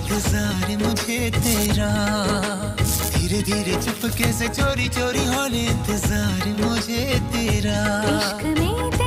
इंतजार मुझे तेरा, धीरे धीरे चुपके से चोरी चोरी होने इंतजार मुझे तेरा। इश्क में